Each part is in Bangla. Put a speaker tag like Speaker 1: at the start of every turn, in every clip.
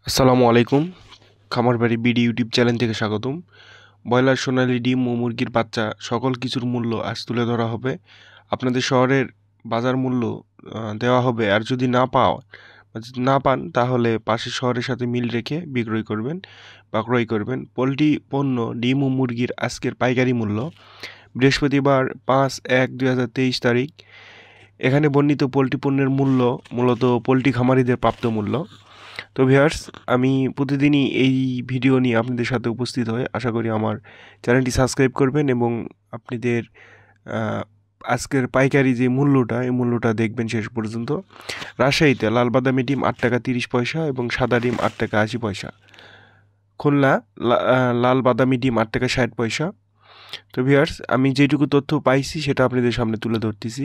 Speaker 1: আসসালামু আলাইকুম। খামার বাড়ি বিডি ইউটিউব চ্যানেল থেকে স্বাগতম। ব্রয়লার, সোনালী ডিম ও মুরগির বাচ্চা সকল কিছুর মূল্য আজ তুলে ধরা হবে। আপনাদের শহরের বাজার মূল্য দেওয়া হবে, আর যদি না পান তাহলে পাশের শহরের সাথে মিল রেখে বিক্রয় করবেন বা ক্রয় করবেন। পোলট্রি পণ্য, ডিম ও মুরগির আজকের পাইকারি মূল্য বৃহস্পতিবার 5/1/2023 তারিখ। এখানে বর্ণিত পোলট্রি পণ্যের মূল্য মূলত পোলট্রি খামারিদের প্রাপ্ত মূল্য। তো ভিউয়ার্স, আমি প্রতিদিনই এই ভিডিও নিয়ে আপনাদের সাথে উপস্থিত হই। আশা করি আমার চ্যানেলটি সাবস্ক্রাইব করবেন এবং আপনাদের আজকের পাইকারি যে মূল্যটা, এই মূল্যটা দেখবেন শেষ পর্যন্ত। রাজশাহীতে লাল বাদামি ডিম 8 টাকা 30 পয়সা এবং সাদা ডিম 8 টাকা 80 পয়সা। খুলনা লাল বাদামি ডিম 8 টাকা 60 পয়সা। তো ভিউয়ার্স, আমি যেটুকু তথ্য পাইছি সেটা আপনাদের সামনে তুলে ধরতেছি।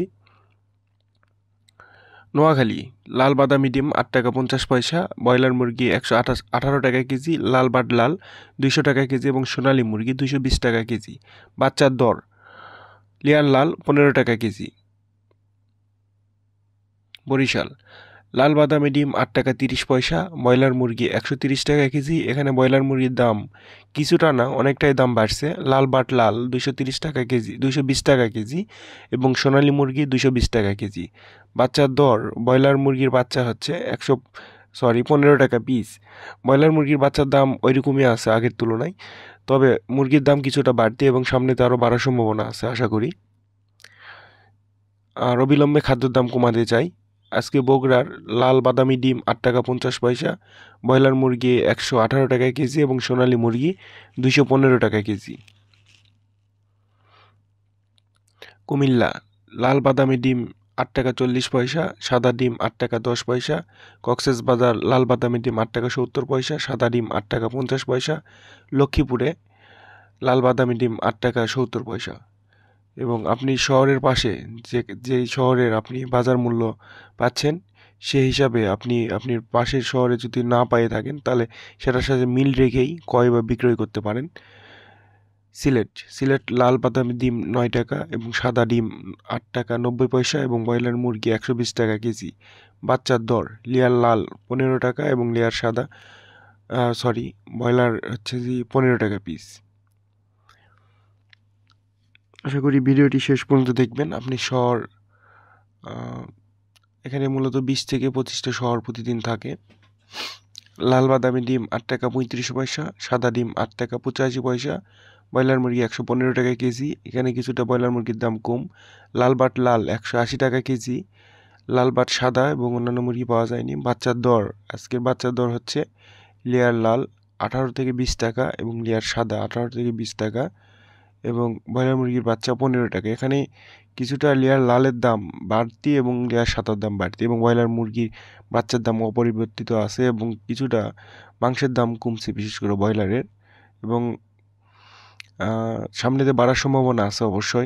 Speaker 1: নোয়াখালী লাল বাদামি ডিম 8 টাকা 50 পয়সা, ব্রয়লার মুরগি 118 টাকা কেজি, লাল বাট লাল 200 টাকা কেজি এবং সোনালী মুরগি 220 টাকা কেজি। বাচ্চার দর লেয়ার লাল 15 টাকা কেজি। বরিশাল লাল বাদামি ডিম 8 টাকা 30 পয়সা, ব্রয়লার মুরগি 130 টাকা কেজি। এখানে ব্রয়লার মুরগির দাম কিছুটা না, অনেকটাই দাম বাড়ছে। লাল বাট লাল 230 টাকা কেজি, 220 টাকা কেজি এবং সোনালী মুরগি 220 টাকা কেজি। বাচ্চার দর ব্রয়লার মুরগির বাচ্চা হচ্ছে 15 টাকা পিস। ব্রয়লার মুরগির বাচ্চার দাম ওইরকমই আছে আগের তুলনায়, তবে মুরগির দাম কিছুটা বাড়তি এবং সামনে তো আরও বাড়ার সম্ভাবনা আছে আশা করি। আর অবিলম্বে খাদ্যের দাম কমাতে চাই। আজকে বগুড়ার লাল বাদামি ডিম 8 টাকা 50 পয়সা, ব্রয়লার মুরগি 118 টাকা কেজি এবং সোনালী মুরগি 215 টাকা কেজি। কুমিল্লা লাল বাদামি ডিম 8 টাকা 40 পয়সা, সাদা ডিম 8 টাকা 10 পয়সা। কক্সবাজার লাল বাদামি ডিম 8 টাকা 70 পয়সা, সাদা ডিম 8 টাকা 50 পয়সা। লক্ষ্মীপুরে লাল বাদামি ডিম 8 টাকা 70 পয়সা। এবং আপনি শহরের পাশে যেই শহরের আপনি বাজার মূল্য পাচ্ছেন, সেই হিসাবে আপনি আপনার পাশের শহরে যদি না পেয়ে থাকেন তাহলে সেটার সাথে মিল রেখেই ক্রয় বা বিক্রয় করতে পারেন। সিলেট লাল বাদামি ডিম 9 টাকা এবং সাদা ডিম 8 টাকা 90 পয়সা এবং ব্রয়লার মুরগি 120 টাকা কেজি। বাচ্চার দর লেয়ার লাল 15 টাকা এবং লেয়ার সাদা ব্রয়লার হচ্ছে যে 15 টাকা পিস। আশা করি ভিডিওটি শেষ পর্যন্ত দেখবেন। আপনি শহর এখানে মূলত 20 থেকে 25টা শহর প্রতিদিন থাকে। লাল বাদামি ডিম 8 টাকা 35 পয়সা, সাদা ডিম 8 টাকা 85 পয়সা, ব্রয়লার মুরগি 115 টাকা কেজি। এখানে কিছুটা ব্রয়লার মুরগির দাম কম। লাল বাট লাল 180 টাকা কেজি, লাল বাট সাদা এবং অন্যান্য মুরগি পাওয়া যায়নি। বাচ্চার দর আজকের বাচ্চার দর হচ্ছে লেয়ার লাল 18 থেকে 20 টাকা এবং লেয়ার সাদা 18 থেকে 20 টাকা এবং ব্রয়লার মুরগির বাচ্চা 15 টাকা। এখানে কিছুটা লেয়ার লালের দাম বাড়তি এবং লেয়ার সাদার দাম বাড়তি এবং ব্রয়লার মুরগির বাচ্চার দাম অপরিবর্তিত আছে এবং কিছুটা মাংসের দাম কমছে, বিশেষ করে ব্রয়লারের, এবং সামনেতে বাড়ার সম্ভাবনা আছে অবশ্যই।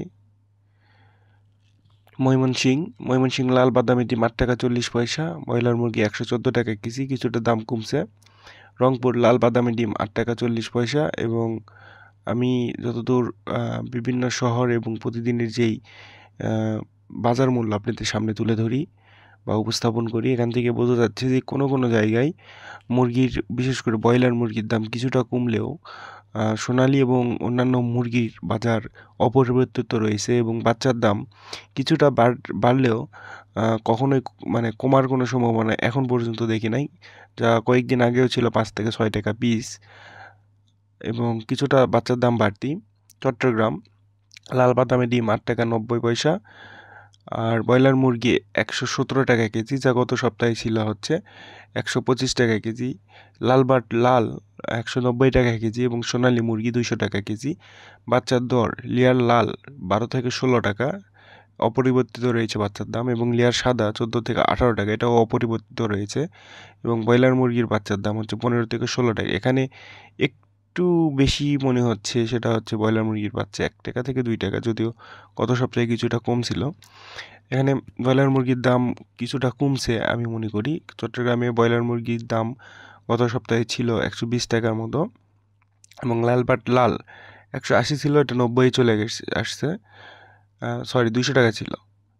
Speaker 1: ময়মনসিংহ লাল বাদামি ডিম 8 টাকা 40 পয়সা, ব্রয়লার মুরগি 114 টাকা কেজি, কিছুটা দাম কমছে। রংপুর লাল বাদামি ডিম 8 টাকা 40 পয়সা এবং আমি যতদূর বিভিন্ন শহর এবং প্রতিদিনের যেই বাজার মূল্য আপনাদের সামনে তুলে ধরি বা উপস্থাপন করি, এখান থেকে বোঝা যাচ্ছে যে কোনো কোনো জায়গায় মুরগির, বিশেষ করে ব্রয়লার মুরগির দাম কিছুটা কমলেও সোনালী এবং অন্যান্য মুরগির বাজার অপরিবর্তিত রয়েছে এবং বাচ্চার দাম কিছুটা বাড়লেও কখনোই মানে কমার কোনো সম্ভাবনা এখন পর্যন্ত দেখি নাই, যা কয়েকদিন আগেও ছিল 5 থেকে 6 টাকা পিস এবং কিছুটা বাচ্চার দাম বাড়তি। চট্টগ্রাম লাল বাদামি ডিম 8 টাকা 90 পয়সা আর ব্রয়লার মুরগি 117 টাকা কেজি, যা গত সপ্তাহে ছিল হচ্ছে 125 টাকা কেজি। লাল বাট লাল 190 টাকা কেজি এবং সোনালী মুরগি 200 টাকা কেজি। বাচ্চার দর লেয়ার লাল 12 থেকে 16 টাকা অপরিবর্তিত রয়েছে বাচ্চার দাম এবং লেয়ার সাদা 14 থেকে 18 টাকা, এটাও অপরিবর্তিত রয়েছে এবং ব্রয়লার মুরগির বাচ্চার দাম হচ্ছে 15 থেকে 16 টাকা। এখানে একটু বেশি মনে হচ্ছে, সেটা হচ্ছে ব্রয়লার মুরগির বাচ্চা 1 টাকা থেকে 2 টাকা, যদিও গত সপ্তাহে কিছুটা কম ছিল। এখানে ব্রয়লার মুরগির দাম কিছুটা কমছে আমি মনে করি। চট্টগ্রামে ব্রয়লার মুরগির দাম গত সপ্তাহে ছিল 120 টাকার মতো এবং লাল বাট লাল 180 ছিল, এটা 90 চলে আসছে। 200 টাকা ছিল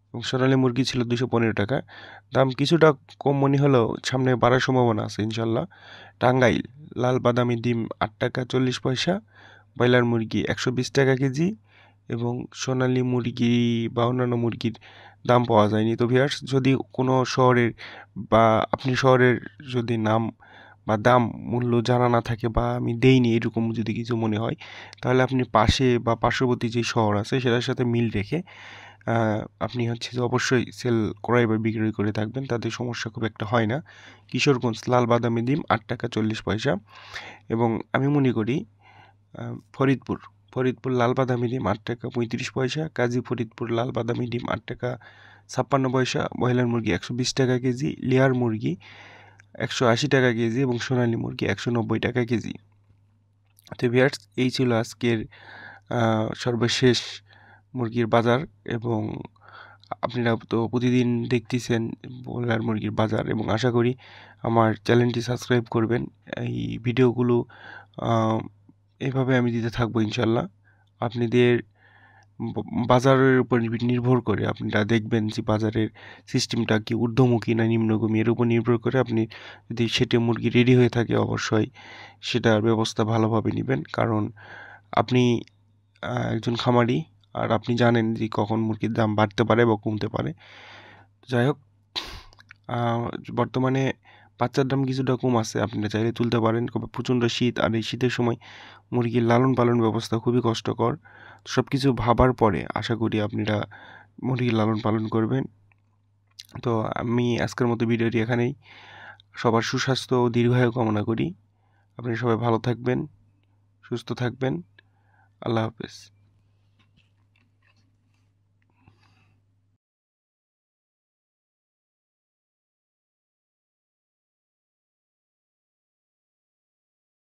Speaker 1: এবং সোনালী মুরগি ছিল 215 টাকা। দাম কিছুটা কম মনে হলেও সামনে বাড়ার সম্ভাবনা আছে ইনশাল্লাহ। টাঙ্গাইল লাল বাদামি ডিম 8 টাকা 40 পয়সা, ব্রয়লার মুরগি 120 টাকা কেজি এবং সোনালী মুরগি বা অন্যান্য মুরগির দাম পাওয়া যায়নি। তো ভিউয়ার্স, যদি কোনো শহরের বা আপনি শহরের যদি নাম বা দাম মূল্য জানা না থাকে বা আমি দেইনি এরকম যদি কিছু মনে হয়, তাহলে আপনি পাশে বা পার্শ্ববর্তী যে শহর আছে সেটার সাথে মিল রেখে আপনি হচ্ছে যে অবশ্যই সেল ক্রয় বা বিক্রয় করে থাকবেন, তাতে সমস্যা খুব একটা হয় না। কিশোরগঞ্জ লাল বাদামি ডিম 8 টাকা 40 পয়সা এবং আমি মনে করি ফরিদপুর ফরিদপুর লাল বাদামি ডিম 8 টাকা 35 পয়সা, কাজী ফরিদপুর লাল বাদামি ডিম 8 টাকা 56 পয়সা, ব্রয়লার মুরগি 120 টাকা কেজি, লেয়ার মুরগি 180 টাকা কেজি এবং সোনালী মুরগি 190 টাকা কেজি। তো ভিউয়ার্স, এই ছিল আজকের সর্বশেষ মুরগির বাজার এবং আপনারা তো প্রতিদিন দেখতেছেন ব্রয়লার মুরগির বাজার এবং আশা করি আমার চ্যানেলটি সাবস্ক্রাইব করবেন। এই ভিডিওগুলো এভাবে আমি দিতে থাকবো ইনশাল্লাহ। আপনাদের বাজারের উপর নির্ভর করে আপনারা দেখবেন যে বাজারের সিস্টেমটা কি ঊর্ধ্বমুখী না নিম্নগামী, এর উপর নির্ভর করে আপনি যদি সেটি মুরগি রেডি হয়ে থাকে অবশ্যই সেটার ব্যবস্থা ভালোভাবে নেবেন, কারণ আপনি একজন খামারি আর আপনি জানেন যে কখন মুরগির দাম বাড়তে পারে বা কমতে পারে। যাই হোক, বর্তমানে বাচ্চার দাম কিছুটা কম আছে, আপনারা চাইলে তুলতে পারেন। প্রচণ্ড শীত, আর এই শীতের সময় মুরগির লালন পালন ব্যবস্থা খুবই কষ্টকর। সব কিছু ভাবার পরে আশা করি আপনারা মুরগির লালন পালন করবেন। তো আমি আজকের মতো ভিডিওটি এখানেই, সবার সুস্বাস্থ্য ও দীর্ঘায়ু কামনা করি। আপনারা সবাই ভালো থাকবেন, সুস্থ থাকবেন। আল্লাহ হাফেজ।